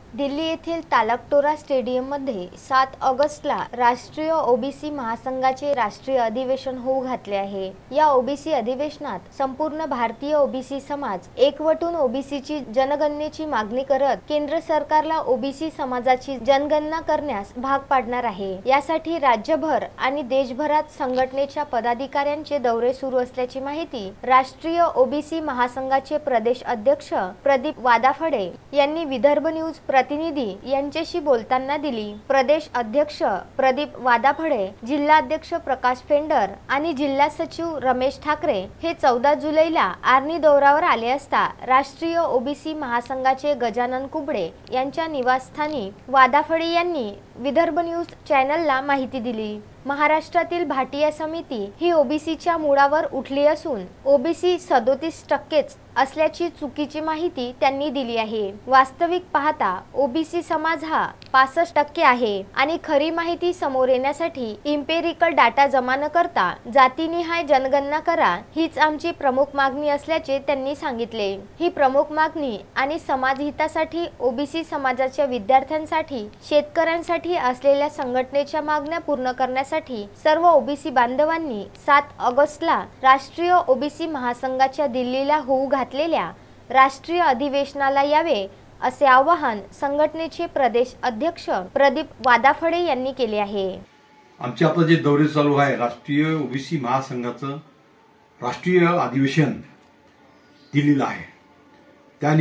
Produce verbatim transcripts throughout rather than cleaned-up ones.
दिल्ली येथील तालकटोरा स्टेडियममध्ये सात ऑगस्टला राष्ट्रीय ओबीसी महासंघाचे राष्ट्रीय अधिवेशन होऊ घातले आहे। या ओबीसी अधिवेशनात संपूर्ण भारतीय ओबीसी समाज एकवटून ओबीसीची जनगणनेची मागणी करत केंद्र सरकारला ओबीसी समाजाची जनगणना करण्यास भाग पाडणार आहे। यासाठी राज्यभर आणि देशभरात संघटनेच्या पदाधिकाऱ्यांचे दौरे सुरू असल्याची माहिती राष्ट्रीय ओबीसी महासंघाचे प्रदेश अध्यक्ष प्रदीप वादाफडे यांनी विदर्भ न्यूज प्रतिनिधी यांच्याशी बोलताना दिली। प्रदेश अध्यक्ष प्रदीप वादाफडे, जिल्हा अध्यक्ष प्रकाश फेंडर आणि जिल्हा सचिव रमेश ठाकरे हे चौदा जुलैला आर्णी दौऱ्यावर आले असता राष्ट्रीय ओबीसी महासंघाचे गजानन कुबडे यांच्या निवासस्थानी वादाफडे यांनी विदर्भ न्यूज चॅनलला माहिती दिली। महाराष्ट्रातील भाटिया समिती ही ओबीसीच्या मुळावर उठली असून ओबीसी सदोतीस टक्केच असल्याची चुकीची माहिती त्यांनी दिली आहे। वास्तविक पाहता ओबीसी समाज हा पासष्ट टक्के आहे आणि खरी माहिती समोर येण्यासाठी इम्पेरिकल डाटा जमा न करता जातीनिहाय जनगणना करा हीच आमची प्रमुख मागणी असल्याचे त्यांनी सांगितले। ही प्रमुख मागणी आणि समाज हितासाठी ओबीसी समाजाच्या विद्यार्थ्यांसाठी शेतकऱ्यांसाठी असलेल्या संघटनेच्या मागण्या पूर्ण करण्यासाठी सर्व ओबीसी बांधवांनी सात ऑगस्टला राष्ट्रीय ओबीसी महासंघाच्या दिल्लीला होऊ घातलेल्या राष्ट्रीय अधिवेशनाला यावे असे आवाहन संघटनेचे प्रदेश अध्यक्ष प्रदीप वादाफडे यांनी केले आहे। आमचे आता जे दौरे चालू आहे राष्ट्रीय ओबीसी महासंघाचं राष्ट्रीय अधिवेशन दिल्लीला आहे। त्या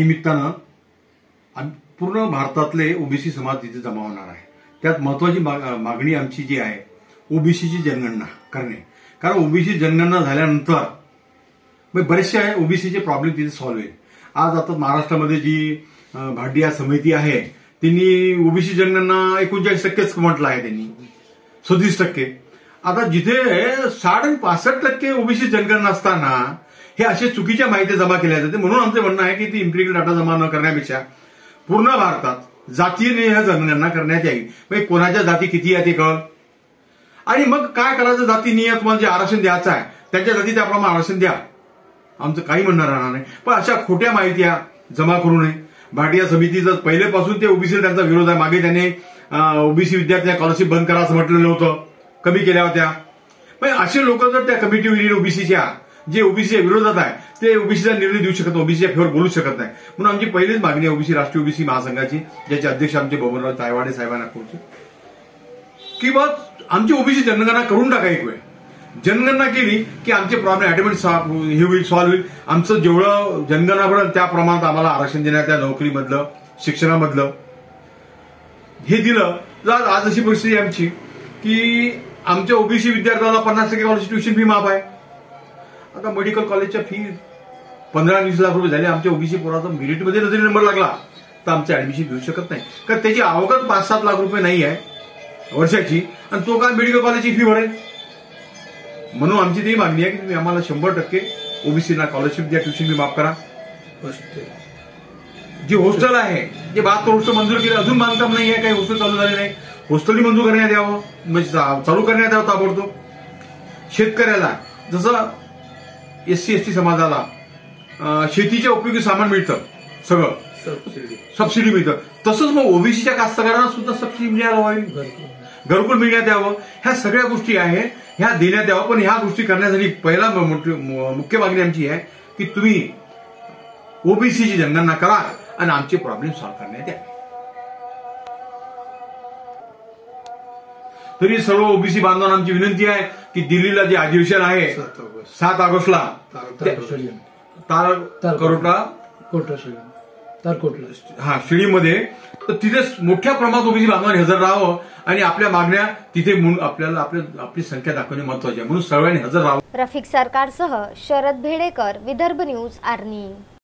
निमित्तानं पूर्ण भारतातले ओबीसी समाज तिथे जमा होणार आहे। त्यात महत्त्वाची मागणी आमची जी आहे ओबीसीची जनगणना करणे, कारण ओबीसी जनगणना झाल्यानंतर मग बरेचसे ओबीसीचे प्रॉब्लेम तिथे सॉल्व्ह होईल। आज आता महाराष्ट्रामध्ये जी भाटिया समिती आहे त्यांनी ओबीसी जनगणना एकोणचाळीस टक्केच म्हटलं आहे, त्यांनी सदतीस टक्के। आता जिथे साठ आणि पासष्ट टक्के ओबीसी जनगणना असताना हे असे चुकीच्या माहिती जमा केल्या जाते। म्हणून आमचं म्हणणं आहे की ती इम्पेरिकल डाटा जमा न करण्यापेक्षा पूर्ण भारतात जातीने जनगणना करण्यात यावी। म्हणजे कोणाच्या जाती किती आहे ते कळ, आणि मग काय करायचं जातीने तुम्हाला जे आरक्षण द्यायचं आहे त्यांच्या जाती त्याप्रमाणे आरक्षण द्या, आमचं काही म्हणणं राहणार नाही। पण अशा खोट्या माहित्या जमा करू नये। भाटिया समितीचं पहिलेपासून ते ओबीसी त्यांचा विरोध आहे। मागे त्याने ओबीसी विद्यार्थ्यांना स्कॉलरशिप बंद करा असं म्हटलेलं होतं, कमी केल्या होत्या। पण असे लोक जर त्या कमिटी येईल ओबीसीच्या जे ओबीसीच्या विरोधात आहे ते ओबीसीचा निर्णय देऊ शकत, ओबीसीच्या फेवर बोलू शकत नाही। म्हणून आमची पहिलीच मागणी आहे ओबीसी राष्ट्रीय ओबीसी महासंघाची, ज्याचे अध्यक्ष आमचे बबनराव तायवाडे साहेबांना करतो की बा आमची ओबीसी जनगणना करून टाका। एक वेळ जनगणना केली की आमचे प्रॉब्लेम ऑटोमॅटिक हे होईल, सॉल्व्ह होईल। आमचं जेवढं जनगणना पडेल त्या प्रमाणात आम्हाला आरक्षण देण्यात, त्या नोकरीमधलं शिक्षणामधलं हे दिलं तर आज अशी परिस्थिती आमची की आमच्या ओबीसी विद्यार्थ्याला पन्नास टक्के कॉलेज ट्युशन फी माफ आहे। आता मेडिकल कॉलेजच्या फी पंधरा वीस लाख रुपये झाले। आमच्या ओबीसी पोराचा मेरिटमध्ये जरी नंबर लागला तर आमचं ऍडमिशन घेऊ शकत नाही, कारण त्याची अवघड पाच सात लाख रुपये नाही आहे वर्षाची, आणि तो काय मेडिकल कॉलेजची फी भरेल। म्हणून आमची ती मागणी आहे की तुम्ही आम्हाला शंभर टक्के ओबीसीना स्कॉलरशिप द्या, ट्युशन फी माफ करा। जे हॉस्टेल आहे जे बहात्तर हॉस्टेल मंजूर केले, अजून बांधकाम नाही आहे, काही हॉस्टेल चालू झाले नाही, हॉस्टेलही मंजूर करण्यात यावं, म्हणजे चालू करण्यात यावं ताबडतोब। शेतकऱ्याला जसं एससी एसटी समाजाला शेतीच्या उपयोगी सामान मिळतं, सगळं सबसिडी मिळतं, तसंच मग ओबीसीच्या कास्तकारांना सुद्धा सबसिडी मिळायला हवी, घरकुल मिळण्यात यावं। ह्या सगळ्या गोष्टी आहेत ह्या देण्यात यावं। पण ह्या गोष्टी करण्यासाठी पहिला मुख्य मागणी आमची आहे की तुम्ही ओबीसीची जनगणना करा आणि आमचे प्रॉब्लेम सॉल्व्ह करण्यात यावे। तरी सर्व ओबीसी बांधवांना आमची विनंती आहे की दिल्लीला जे अधिवेशन आहे सात ऑगस्टला तारकोटा हा स्टेडियममध्ये, तर तिथे मोठ्या प्रमाणात ओबीसी बांधवांनी हजर राहावं आणि आपल्या मागण्या तिथे आपल्याला आपली संख्या दाखवणे महत्वाचे आहे, म्हणून सर्वांनी हजर राहावं। रफिक सरकारसह शरद भेडेकर, विदर्भ न्यूज, आर्णी।